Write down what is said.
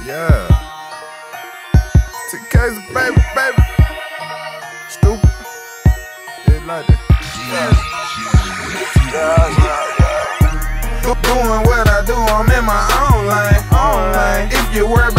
Yeah. TK's baby. Stoopid. It's like that. Doing what I do, I'm in my own lane. If you worry about